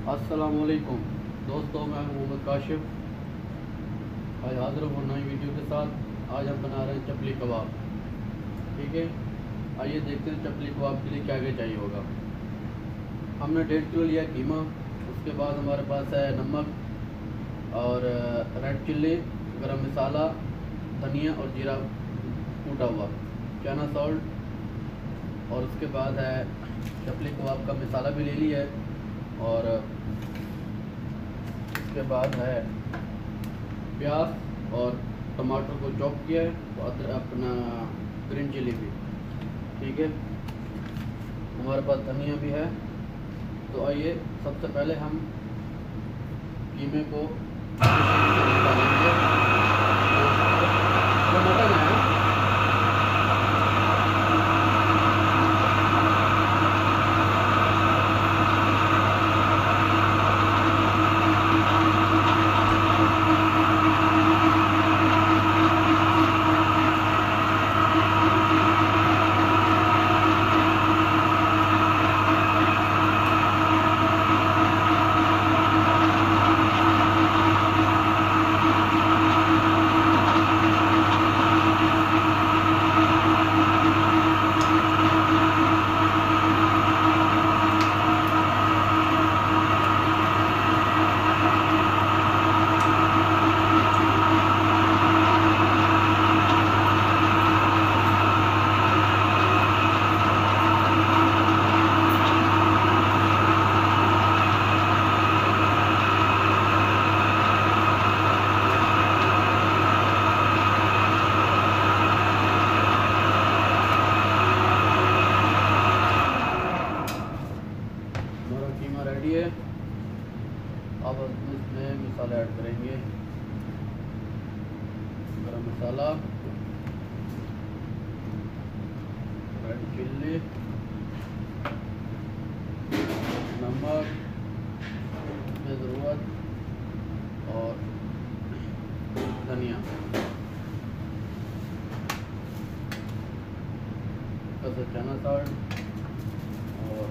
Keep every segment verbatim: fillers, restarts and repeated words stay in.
अस्सलामुअलैकुम दोस्तों, मैं हूं मोहम्मद काशिफ। आज हाजिर हूँ नई वीडियो के साथ। आज हम बना रहे हैं चपली कबाब। ठीक है, आइए देखते हैं चपली कबाब के लिए क्या क्या चाहिए होगा। हमने डेढ़ किलो लिया कीमा। उसके बाद हमारे पास है नमक और रेड चिल्ली, गरम मसाला, धनिया और जीरा कूटा हुआ, चना सॉल्ट, और उसके बाद है चपली कबाब का मसाला भी ले लिया है, और उसके बाद है प्याज और टमाटर को चॉप किया है, और अदर अपना ग्रीन चिली भी। ठीक है, हमारे पास धनिया भी है। तो आइए सबसे पहले हम कीमे को निकालेंगे। तो मटन है, रेडी है। अब इसमें मसाला ऐड करेंगे। गरम मसाला, रेड चिल्ली, नमक में ज़रूरत, और धनिया, कसा चना सॉल्ट, और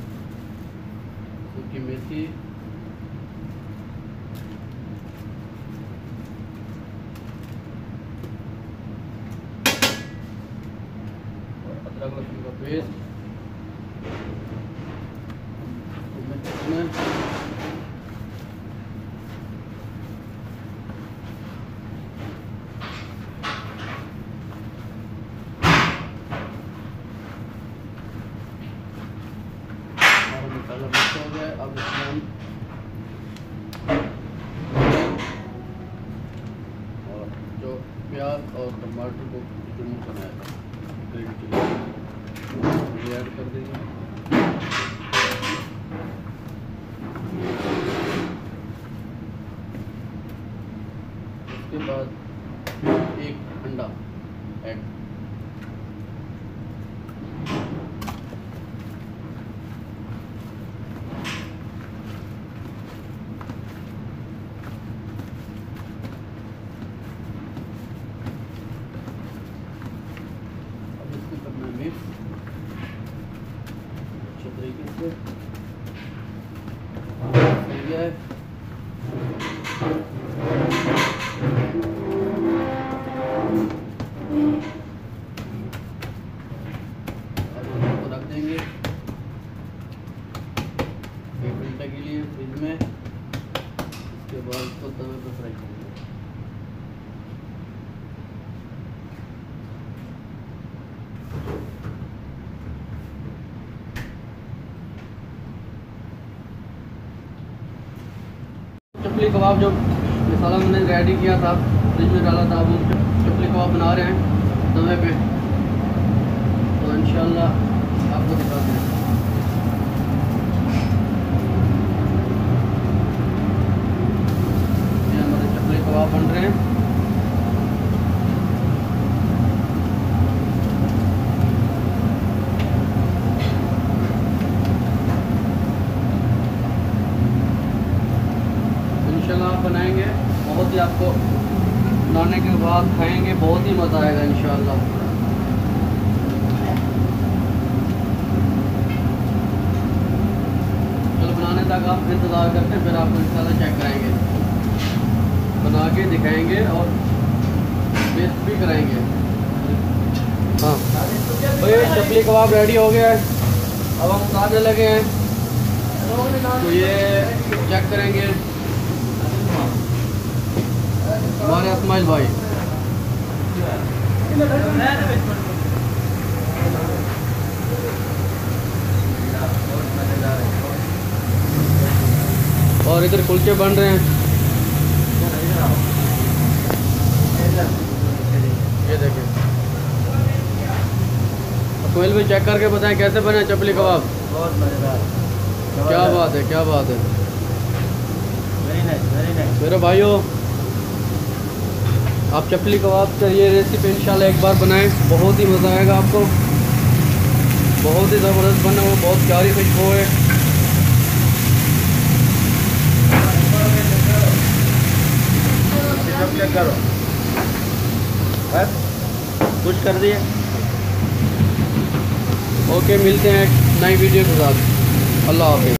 सूखी मेथी, और अदरक लहसुन का पेस्ट। मसाला मिक्स हो गया। अब इसमें हम और जो प्याज और टमाटर को चुन बनाया था ग्रीन चिली ऐड कर देंगे। उसके बाद एक अंडा ऐड, मिक्स अच्छे तरीके से हो गया है। अब इसको रख देंगे एक घंटे के लिए फ्रिज में। उसके बाद इसको तवे पर फ्राई करेंगे। चपली कबाब जो मसाला मैंने रेडी किया था, फ्रिज में डाला था, अब हम चपली कबाब बना रहे हैं तवे पे। तो इंशाल्लाह आपको दिखाते हैं। ये हमारे चपली कबाब बन रहे हैं। इंशाल्लाह आप बनाएंगे, बहुत ही आपको बनाने के बाद खाएंगे, बहुत ही मज़ा आएगा इंशाल्लाह। चलो बनाने तक आप इंतज़ार करते हैं, फिर आपको इंशाल्लाह चेक कराएंगे, बना के दिखाएंगे और टेस्ट भी कराएंगे। हाँ भाई चपली कबाब रेडी हो गया है, अब हम उतारने लगे हैं, तो ये चेक करेंगे हमारे इस्माइल भाई। और इधर कुलचे बन रहे हैं, ये देखिए। कोयल भी चेक करके बताएं कैसे बने चपली कबाब। बहुत मज़ेदार, क्या बात है, क्या बात है, वेरी नाइस, वेरी नाइस। मेरे भाइयों आप चपली कबाब का ये रेसिपी इंशाल्लाह एक बार बनाएं, बहुत ही मज़ा आएगा आपको, बहुत ही ज़बरदस्त बना हुआ, बहुत प्यारी खुशबू है। चेक करो, बस कुछ कर दिए। ओके, मिलते हैं नई वीडियो के साथ। अल्लाह हाफिज़।